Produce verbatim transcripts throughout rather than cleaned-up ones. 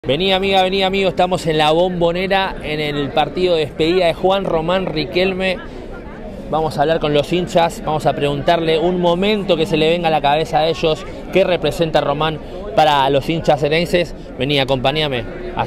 Vení amiga, vení amigo, estamos en la Bombonera en el partido de despedida de Juan Román Riquelme. Vamos a hablar con los hinchas, vamos a preguntarle un momento que se le venga a la cabeza a ellos, qué representa Román para los hinchas xerenses. Vení, acompáñame.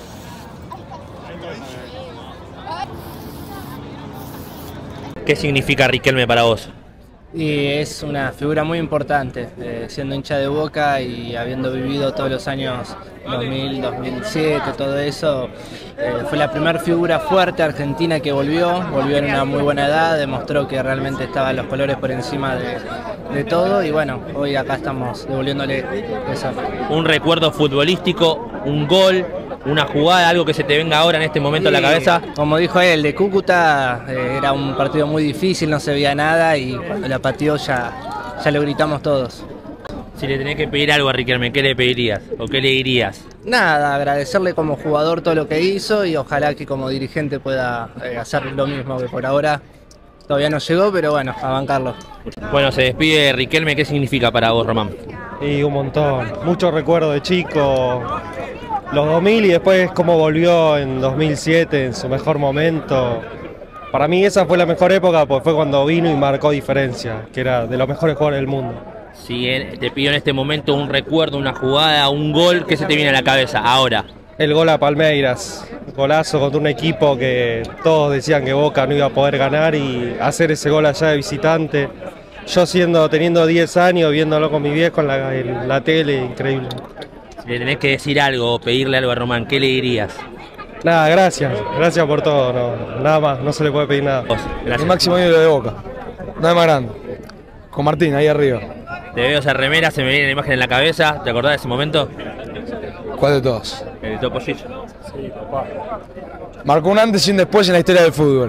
¿Qué significa Riquelme para vos? Y es una figura muy importante, eh, siendo hincha de Boca y habiendo vivido todos los años dos mil, dos mil siete, todo eso, eh, fue la primera figura fuerte argentina que volvió, volvió en una muy buena edad, demostró que realmente estaban los colores por encima de, de todo y bueno, hoy acá estamos devolviéndole eso. Un recuerdo futbolístico, un gol, una jugada, algo que se te venga ahora en este momento y, a la cabeza. Como dijo él, de Cúcuta eh, era un partido muy difícil, no se veía nada y cuando la pateó ya, ya lo gritamos todos. Si le tenés que pedir algo a Riquelme, ¿qué le pedirías o qué le dirías? Nada, agradecerle como jugador todo lo que hizo y ojalá que como dirigente pueda eh, hacer lo mismo, que por ahora todavía no llegó, pero bueno, a bancarlo. Bueno, se despide Riquelme, ¿qué significa para vos, Román? Y un montón, muchos recuerdos de chico, los dos mil y después cómo volvió en dos mil siete, en su mejor momento. Para mí esa fue la mejor época, pues fue cuando vino y marcó diferencia, que era de los mejores jugadores del mundo. Si te pido en este momento un recuerdo, una jugada, un gol, ¿qué se te viene a la cabeza ahora? El gol a Palmeiras, golazo contra un equipo que todos decían que Boca no iba a poder ganar y hacer ese gol allá de visitante. Yo siendo, teniendo diez años, viéndolo con mi viejo en la, en la tele, increíble. Si le tenés que decir algo o pedirle algo a Román, ¿qué le dirías? Nada, gracias, gracias por todo, no, nada más, no se le puede pedir nada. El máximo ídolo de Boca, no es más grande, con Martín ahí arriba. Te veo esa remera, se me viene la imagen en la cabeza, ¿te acordás de ese momento? ¿Cuál de todos? El de Topollillo. Sí, papá. Marcó un antes y un después en la historia del fútbol.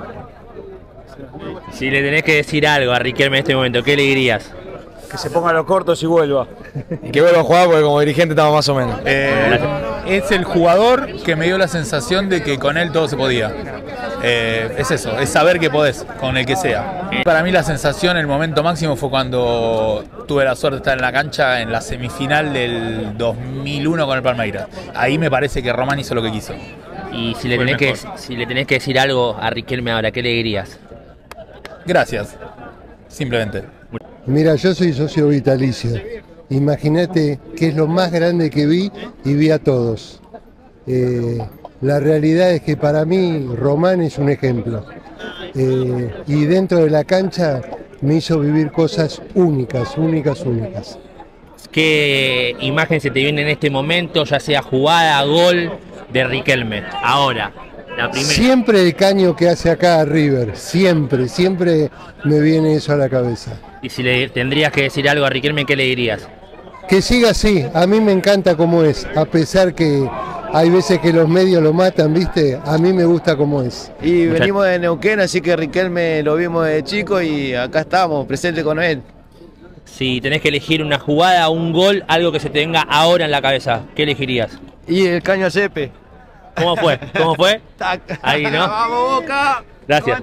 Si le tenés que decir algo a Riquelme en este momento, ¿qué le dirías? Que se ponga los cortos y vuelva. Y que vuelva a jugar porque como dirigente estamos más o menos. Eh, es el jugador que me dio la sensación de que con él todo se podía. Eh, es eso, es saber que podés, con el que sea. Para mí la sensación, el momento máximo fue cuando tuve la suerte de estar en la cancha en la semifinal del dos mil uno con el Palmeiras. Ahí me parece que Román hizo lo que quiso. Y si le, tenés que, si le tenés que decir algo a Riquelme ahora, ¿qué le dirías? Gracias, simplemente. Mira, yo soy socio vitalicio. Imagínate que es lo más grande que vi y vi a todos. Eh, la realidad es que para mí Román es un ejemplo. Eh, y dentro de la cancha me hizo vivir cosas únicas, únicas, únicas. ¿Qué imagen se te viene en este momento, ya sea jugada, gol de Riquelme? Ahora, la primera. Siempre el caño que hace acá a River, siempre, siempre me viene eso a la cabeza. Y si le tendrías que decir algo a Riquelme, ¿qué le dirías? Que siga así, a mí me encanta como es, a pesar que hay veces que los medios lo matan, ¿viste? A mí me gusta como es. Y venimos de Neuquén, así que Riquelme lo vimos de chico y acá estamos, presente con él. Si tenés que elegir una jugada, un gol, algo que se te venga ahora en la cabeza, ¿qué elegirías? Y el caño a Cepe. ¿Cómo fue? ¿Cómo fue? Ahí, ¿no? ¡Vamos, Boca! Gracias.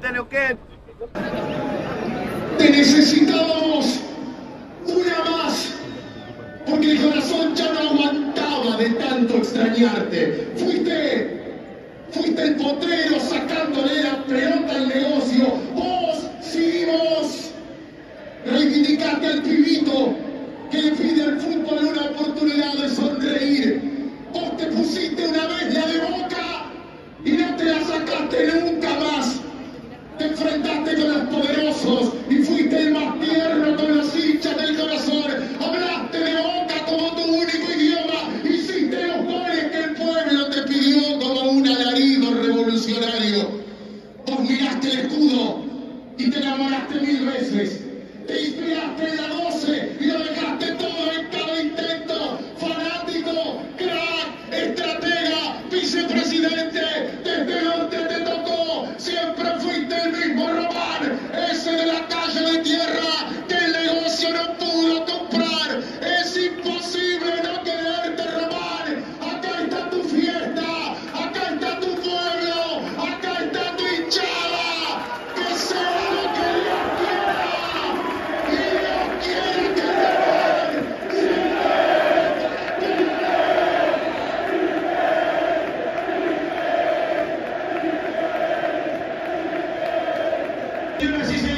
Te necesitábamos una más, porque el corazón ya no aguantaba de tanto extrañarte. Fuiste, fuiste el potrero sacándole la pelota al negocio. Vos, sí, vos, reivindicaste al pibito que le pide al fútbol una oportunidad de sonreír. Vos te pusiste una vez la de Boca y no te la sacaste nunca más. Te enfrentaste con los poderosos y fuiste el más tierno con los hinchas del corazón. Hablaste de Boca como tu único idioma. Hiciste los goles que el pueblo te pidió como un alarido revolucionario. Vos miraste el escudo y te enamoraste mil veces. Te inspiraste en la doce y lo dejaste todo en cada intento. Fanático, crack, estratega, vicepresidente, desde donde te tocó, siempre fuiste el mismo Román, ese de la calle de tierra que el negocio no pudo comprar. Es imposible no quererte, Román. Acá está tu fiesta, acá está tu pueblo, acá está tu hinchada. Que sea lo que Dios quiera. Y Dios quiere que Román siempre. Señoras y señores.